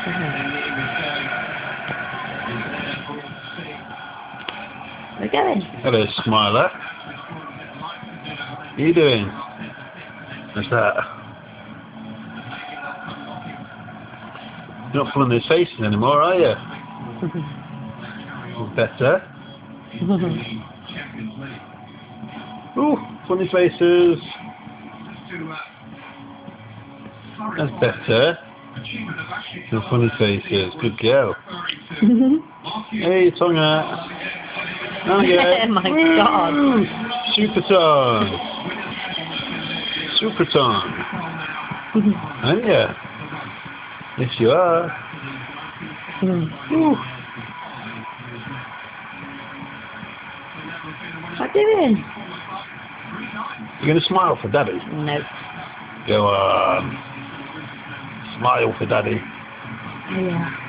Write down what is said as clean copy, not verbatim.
We're going. Hello, Smiler. What are you doing? What's that? You're not pulling those faces anymore, are you? Better. Ooh, funny faces. That's better. Some funny faces. Good girl. Hey, tongue out. Oh, yeah. Oh my God. Super tongue. Super tongue. Aren't you? Yes, you are. Ooh. What are you doing? You going to smile for Daddy? No. Go on. Smile for Daddy. Yeah.